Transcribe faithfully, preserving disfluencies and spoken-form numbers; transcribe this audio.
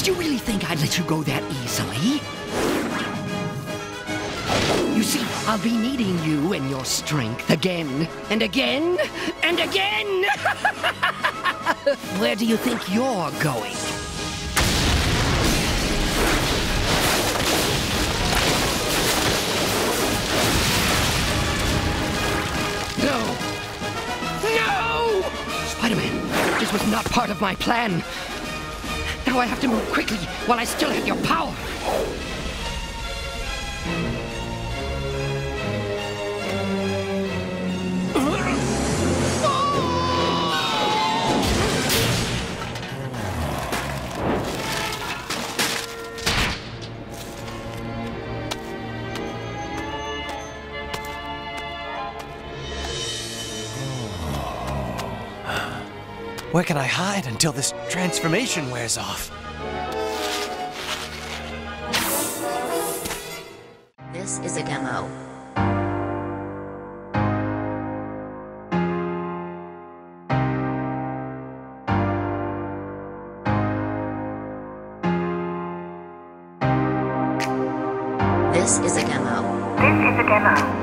Did you really think I'd let you go that easily? You see, I'll be needing you and your strength again, and again, and again! Where do you think you're going? No! No! Spider-Man, this was not part of my plan. Now I have to move quickly while I still have your power. Where can I hide until this transformation wears off? This is a demo. This is a demo. This is a demo.